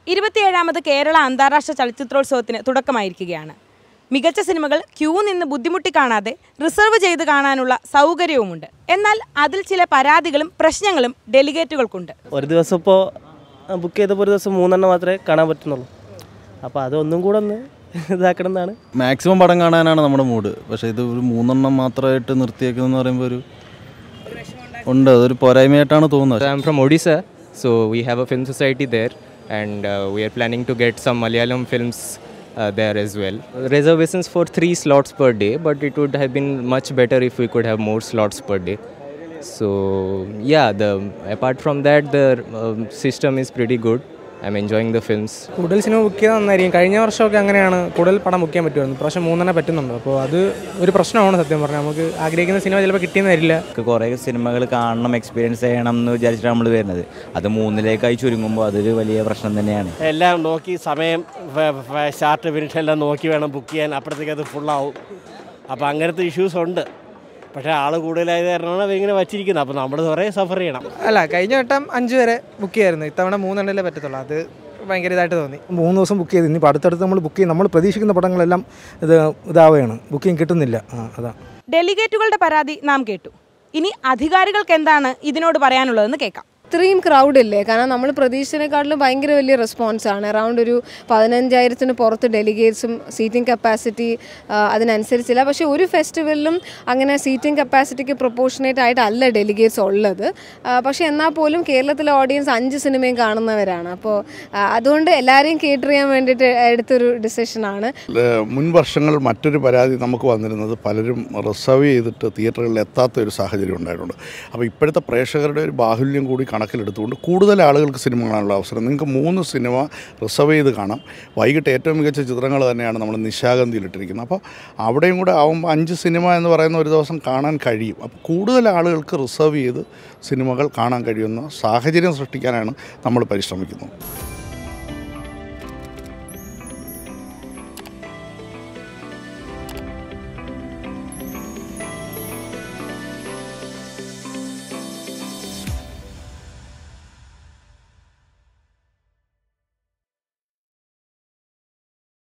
27ാമത് കേരള അന്താരാഷ്ട്ര ചലച്ചിത്രോത്സവത്തിന് തുടക്കമായിരിക്കുകയാണ്. മികച്ച സിനിമകൾ ക്യൂ നിന്ന് ബുദ്ധിമുട്ടി കാണാതെ റിസർവ് ചെയ്ത് കാണാനുള്ള സൗകര്യവുമുണ്ട്. എന്നാൽ അതിൽ ചില പരാതികളും പ്രശ്നങ്ങളും ഡെലിഗേറ്റുകൾക്കുണ്ട്. ഒരു ദിവസം ഇപ്പോൾ ബുക്ക് ചെയ്തപ്പോൾ ഒരു ദിവസം 3 മാത്രമേ കാണാൻ പറ്റുന്നുള്ളൂ. അപ്പോൾ അതൊന്നും കൂടെ ഒന്ന് ഇതാക്കണം എന്നാണ്. മാക്സിമം പടം കാണാനാണ് നമ്മുടെ മൂഡ്. പക്ഷേ ഇത് ഒരു 3 മാത്രമായിട്ട് നിർത്തിയേക്കുന്നതെന്ന് പറയുമ്പോൾ ഉണ്ട്, അതൊരു പോരായ്മയായിട്ടാണ് തോന്നുന്നത്. I am from Odisha, so we have a film society there and we are planning to get some Malayalam films there as well. Reservations for 3 slots per day, but it would have been much better if we could have more slots per day. So yeah, apart from that, the system is pretty good. I'm enjoying the films. കൂടുതൽ cinema book ചെയ്താൽ നന്നായിരിക്കും. കഴിഞ്ഞ വർഷമൊക്കെ അങ്ങനെയാണ്, കൂടുതൽ പടം book ചെയ്യാൻ പറ്റുമായിരുന്നു. പ്രാവശ്യം 3 പറ്റുന്നുണ്ട്. അപ്പോൾ അത് ഒരു പ്രശ്നമാണ് സത്യം പറഞ്ഞാൽ. നമുക്ക് ആഗ്രഹിക്കുന്ന സിനിമ ചിലപ്പോൾ കിട്ടിയെന്ന് വരില്ല. കുറേ സിനിമകൾ കാണണം, എക്സ്പീരിയൻസ് ചെയ്യണം എന്ന് വിചാരിച്ചിട്ട് നമ്മൾ വരുന്നത്. അത് 3ലേക്കായി ചുരുങ്ങുമ്പോൾ അതൊരു വലിയ പ്രശ്നം തന്നെയാണ്. എല്ലാം നോക്കി സമയം സ്റ്റാർട്ട് ഫിനിഷ് എല്ലാം നോക്കി വേണം ബുക്ക് ചെയ്യാൻ. അപ്പോഴത്തേക്ക് അത് ഫുള്ളാവും. അപ്പോൾ അങ്ങനത്തെ ഇഷ്യൂസ് ഉണ്ട്. പക്ഷേ ആൾ കൂടുതലായത് കാരണമാണ് ഇങ്ങനെ വച്ചിരിക്കുന്നത്. അപ്പോൾ നമ്മൾ കുറേ സഫർ ചെയ്യണം. അല്ല, കഴിഞ്ഞ വട്ടം 5 വരെ ബുക്ക് ചെയ്യായിരുന്നു. ഇത്തവണ 3 പറ്റത്തുള്ളൂ. അത് ഭയങ്കര ഇതായിട്ട് തോന്നി. 3 ദിവസം ബുക്ക് ചെയ്ത് ഇനിയിപ്പോൾ അടുത്തടുത്ത് നമ്മൾ ബുക്ക് ചെയ്യും. നമ്മൾ പ്രതീക്ഷിക്കുന്ന പടങ്ങളെല്ലാം ഇതാവുകയാണ്, ബുക്കിംഗ് കിട്ടുന്നില്ല. അതാ ഡെലിഗേറ്റുകളുടെ പരാതി നാം കേട്ടു. ഇനി അധികാരികൾക്ക് എന്താണ് ഇതിനോട് പറയാനുള്ളതെന്ന് കേൾക്കാം. ഇത്രയും ക്രൗഡ് ഇല്ലേ? കാരണം നമ്മൾ പ്രതീക്ഷിച്ചതിനെക്കാട്ടിലും ഭയങ്കര വലിയ റെസ്പോൺസാണ്. അറൗണ്ട് ഒരു 15,000-ന് പുറത്ത് ഡെലിഗേറ്റ്സും സീറ്റിംഗ് കപ്പാസിറ്റി അതിനനുസരിച്ചില്ല. പക്ഷേ ഒരു ഫെസ്റ്റിവലിലും അങ്ങനെ സീറ്റിംഗ് കപ്പാസിറ്റിക്ക് പ്രൊപ്പോർഷനേറ്റ് ആയിട്ടല്ല ഡെലിഗേറ്റ്സ് ഉള്ളത്. പക്ഷേ എന്നാൽ പോലും കേരളത്തിലെ ഓഡിയൻസ് 5 സിനിമയും കാണുന്നവരാണ്. അപ്പോൾ അതുകൊണ്ട് എല്ലാവരെയും കേറ്റർ ചെയ്യാൻ വേണ്ടിയിട്ട് എടുത്തൊരു ഡിസിഷനാണ്. മുൻ വർഷങ്ങൾ മറ്റൊരു പരാതി നമുക്ക് വന്നിരുന്നത് പലരും റിസർവ് ചെയ്തിട്ട് തിയേറ്ററുകളിൽ എത്താത്ത ഒരു സാഹചര്യം ഉണ്ടായിട്ടുണ്ട്. അപ്പോൾ ഇപ്പോഴത്തെ പ്രേക്ഷകരുടെ ഒരു ബാഹുല്യം കൂടി കണക്കിലെടുത്തുകൊണ്ട് കൂടുതൽ ആളുകൾക്ക് സിനിമ കാണാനുള്ള അവസരം. നിങ്ങൾക്ക് 3 സിനിമ റിസർവ് ചെയ്ത് കാണാം. വൈകിട്ട് ഏറ്റവും മികച്ച ചിത്രങ്ങൾ തന്നെയാണ് നമ്മൾ നിശാഗന്ധിയിലിട്ടിരിക്കുന്നത്. അപ്പോൾ അവിടെയും കൂടെ ആകുമ്പോൾ 5 സിനിമ എന്ന് പറയുന്ന ഒരു ദിവസം കാണാൻ കഴിയും. അപ്പോൾ കൂടുതൽ ആളുകൾക്ക് റിസർവ് ചെയ്ത് സിനിമകൾ കാണാൻ കഴിയുന്ന സാഹചര്യം സൃഷ്ടിക്കാനാണ് നമ്മൾ പരിശ്രമിക്കുന്നത്.